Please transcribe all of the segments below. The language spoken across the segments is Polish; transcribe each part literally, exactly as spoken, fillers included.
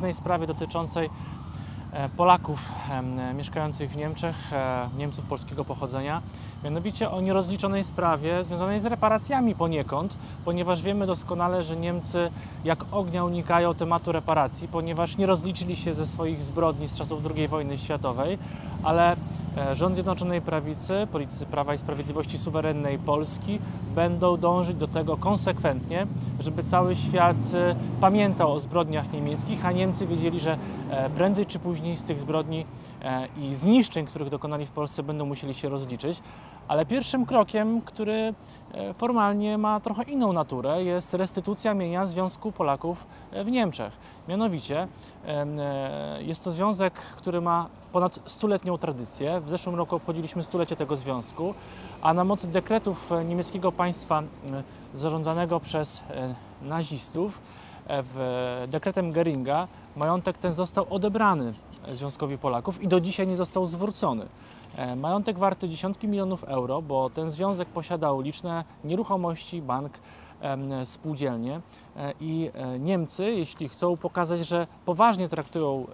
ważnej sprawie dotyczącej Polaków mieszkających w Niemczech, Niemców polskiego pochodzenia, mianowicie o nierozliczonej sprawie związanej z reparacjami poniekąd, ponieważ wiemy doskonale, że Niemcy jak ognia unikają tematu reparacji, ponieważ nie rozliczyli się ze swoich zbrodni z czasów drugiej wojny światowej, ale rząd Zjednoczonej Prawicy, politycy Prawa i Sprawiedliwości suwerennej Polski będą dążyć do tego konsekwentnie, żeby cały świat pamiętał o zbrodniach niemieckich, a Niemcy wiedzieli, że prędzej czy później z tych zbrodni i zniszczeń, których dokonali w Polsce, będą musieli się rozliczyć. Ale pierwszym krokiem, który formalnie ma trochę inną naturę, jest restytucja mienia Związku Polaków w Niemczech. Mianowicie jest to związek, który ma ponad stuletnią tradycję. W zeszłym roku obchodziliśmy stulecie tego związku, a na mocy dekretów niemieckiego państwa zarządzanego przez nazistów, w dekretem Göringa, majątek ten został odebrany Związkowi Polaków i do dzisiaj nie został zwrócony. Majątek warty dziesiątki milionów euro, bo ten związek posiadał liczne nieruchomości, bank, spółdzielnie i Niemcy, jeśli chcą pokazać, że poważnie traktują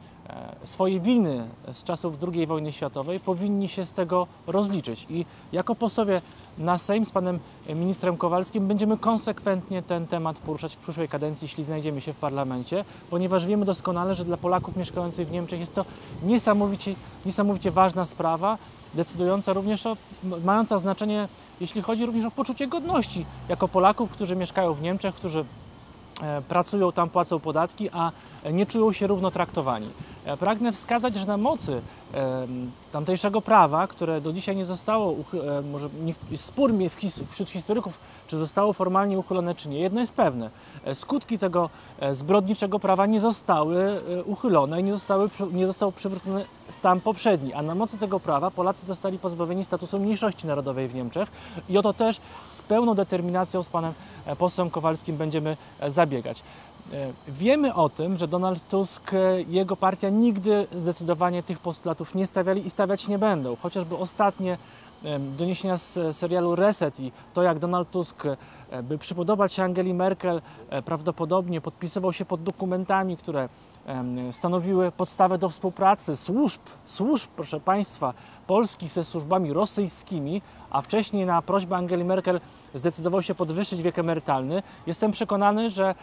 swoje winy z czasów drugiej wojny światowej, powinni się z tego rozliczyć. I jako posłowie na Sejm z panem ministrem Kowalskim będziemy konsekwentnie ten temat poruszać w przyszłej kadencji, jeśli znajdziemy się w parlamencie, ponieważ wiemy doskonale, że dla Polaków mieszkających w Niemczech jest to niesamowicie, niesamowicie ważna sprawa, decydująca również o, mająca znaczenie, jeśli chodzi również o poczucie godności jako Polaków, którzy mieszkają w Niemczech, którzy pracują tam, płacą podatki, a nie czują się równo traktowani. Pragnę wskazać, że na mocy tamtejszego prawa, które do dzisiaj nie zostało, może jest spór wśród historyków, czy zostało formalnie uchylone, czy nie. Jedno jest pewne, skutki tego zbrodniczego prawa nie zostały uchylone i nie, zostały, nie został przywrócony stan poprzedni, a na mocy tego prawa Polacy zostali pozbawieni statusu mniejszości narodowej w Niemczech i o to też z pełną determinacją z panem posłem Kowalskim będziemy zabiegać. Wiemy o tym, że Donald Tusk i jego partia nigdy zdecydowanie tych postulatów nie stawiali i stawiać nie będą. Chociażby ostatnie doniesienia z serialu Reset i to, jak Donald Tusk, by przypodobać się Angeli Merkel, prawdopodobnie podpisywał się pod dokumentami, które stanowiły podstawę do współpracy służb, służb, proszę Państwa, polskich ze służbami rosyjskimi, a wcześniej na prośbę Angeli Merkel zdecydował się podwyższyć wiek emerytalny. Jestem przekonany, że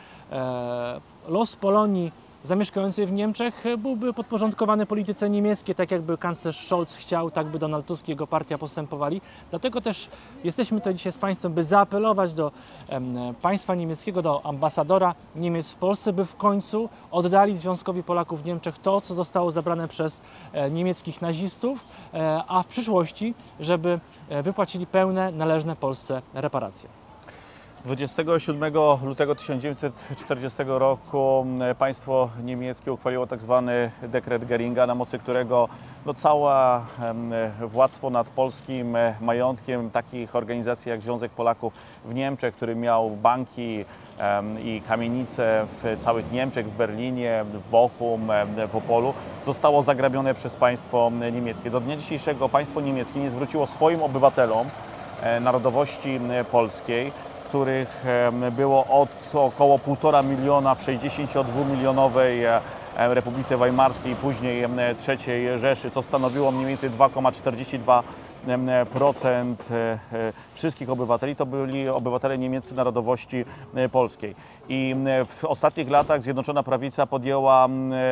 los Polonii zamieszkającej w Niemczech byłby podporządkowany polityce niemieckiej, tak jakby kanclerz Scholz chciał, tak by Donald Tusk i jego partia postępowali. Dlatego też jesteśmy tutaj dzisiaj z Państwem, by zaapelować do em, państwa niemieckiego, do ambasadora Niemiec w Polsce, by w końcu oddali Związkowi Polaków w Niemczech to, co zostało zabrane przez e, niemieckich nazistów, e, a w przyszłości, żeby e, wypłacili pełne, należne Polsce reparacje. dwudziestego siódmego lutego tysiąc dziewięćset czterdziestego roku państwo niemieckie uchwaliło tak zwany dekret Göringa, na mocy którego no, całe władztwo nad polskim majątkiem takich organizacji jak Związek Polaków w Niemczech, który miał banki i kamienice w całych Niemczech, w Berlinie, w Bochum, w Opolu, zostało zagrabione przez państwo niemieckie. Do dnia dzisiejszego państwo niemieckie nie zwróciło swoim obywatelom narodowości polskiej, których było od około półtora miliona w sześćdziesięciodwumilionowej Republice Weimarskiej i później trzeciej Rzeszy, co stanowiło mniej więcej dwa przecinek czterdzieści dwa procent wszystkich obywateli, to byli obywatele niemieccy narodowości polskiej. I w ostatnich latach Zjednoczona Prawica podjęła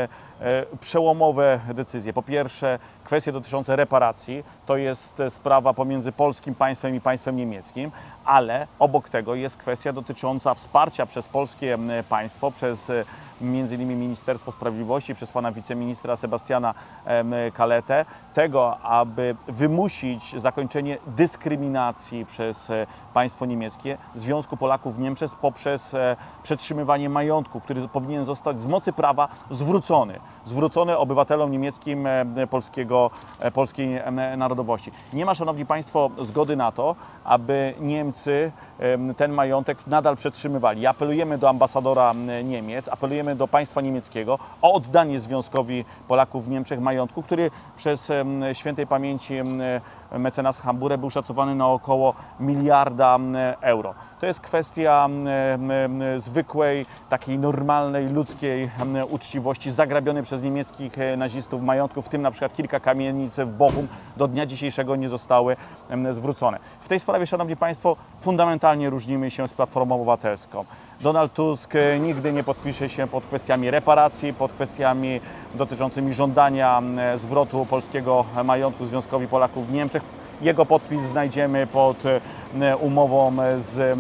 przełomowe decyzje. Po pierwsze, kwestie dotyczące reparacji, to jest sprawa pomiędzy polskim państwem i państwem niemieckim, ale obok tego jest kwestia dotycząca wsparcia przez polskie państwo, przez między innymi Ministerstwo Sprawiedliwości, przez pana wiceministra Sebastiana Kaletę, tego, aby wymusić zakończenie dyskryminacji przez państwo niemieckie Związku Polaków w Niemczech poprzez przetrzymywanie majątku, który powinien zostać z mocy prawa zwrócony. Zwrócony obywatelom niemieckim polskiego, polskiej narodowości. Nie ma, szanowni państwo, zgody na to, aby Niemcy ten majątek nadal przetrzymywali. Apelujemy do ambasadora Niemiec, apelujemy do państwa niemieckiego o oddanie Związkowi Polaków w Niemczech majątku, który przez świętej pamięci mecenasa Hambure był szacowany na około miliarda euro. To jest kwestia zwykłej, takiej normalnej, ludzkiej uczciwości, zagrabionej przez niemieckich nazistów majątków, w tym na przykład kilka kamienic w Bochum, do dnia dzisiejszego nie zostały zwrócone. W tej sprawie, Szanowni Państwo, fundamentalnie różnimy się z Platformą Obywatelską. Donald Tusk nigdy nie podpisze się pod kwestiami reparacji, pod kwestiami dotyczącymi żądania zwrotu polskiego majątku Związkowi Polaków w Niemczech. Jego podpis znajdziemy pod umową z,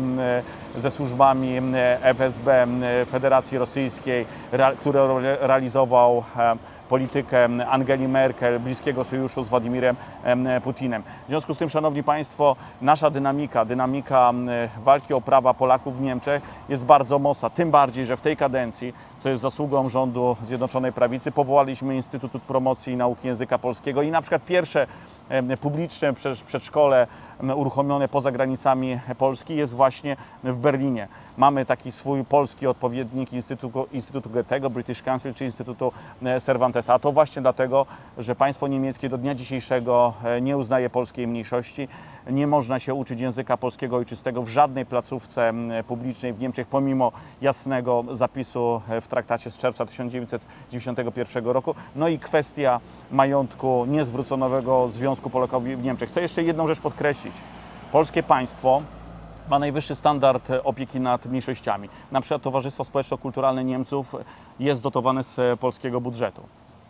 ze służbami F S B Federacji Rosyjskiej, który realizował politykę Angeli Merkel, bliskiego sojuszu z Władimirem Putinem. W związku z tym, Szanowni Państwo, nasza dynamika, dynamika walki o prawa Polaków w Niemczech jest bardzo mocna. Tym bardziej, że w tej kadencji, co jest zasługą rządu Zjednoczonej Prawicy, powołaliśmy Instytut Promocji i Nauki Języka Polskiego i na przykład pierwsze publiczne przedszkole uruchomione poza granicami Polski jest właśnie w Berlinie. Mamy taki swój polski odpowiednik Instytutu, Instytutu Goethego, British Council, czy Instytutu Cervantesa. A to właśnie dlatego, że państwo niemieckie do dnia dzisiejszego nie uznaje polskiej mniejszości. Nie można się uczyć języka polskiego ojczystego w żadnej placówce publicznej w Niemczech, pomimo jasnego zapisu w traktacie z czerwca tysiąc dziewięćset dziewięćdziesiątego pierwszego roku. No i kwestia majątku niezwróconego Związku Polaków w Niemczech. Chcę jeszcze jedną rzecz podkreślić. Polskie państwo ma najwyższy standard opieki nad mniejszościami. Na przykład Towarzystwo Społeczno-Kulturalne Niemców jest dotowane z polskiego budżetu.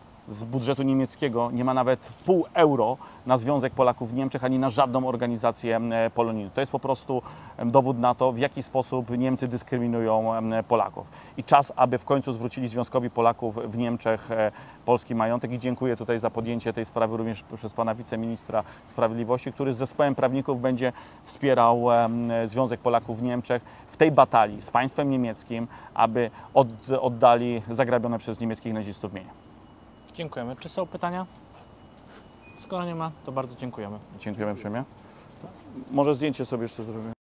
Z budżetu niemieckiego nie ma nawet pół euro na Związek Polaków w Niemczech, ani na żadną organizację polonijną. To jest po prostu dowód na to, w jaki sposób Niemcy dyskryminują Polaków. I czas, aby w końcu zwrócili Związkowi Polaków w Niemczech polski majątek. I dziękuję tutaj za podjęcie tej sprawy również przez pana wiceministra sprawiedliwości, który z zespołem prawników będzie wspierał Związek Polaków w Niemczech w tej batalii z państwem niemieckim, aby oddali zagrabione przez niemieckich nazistów mienie. Dziękujemy. Czy są pytania? Skoro nie ma, to bardzo dziękujemy. Dziękujemy uprzejmie. Może zdjęcie sobie jeszcze zrobię.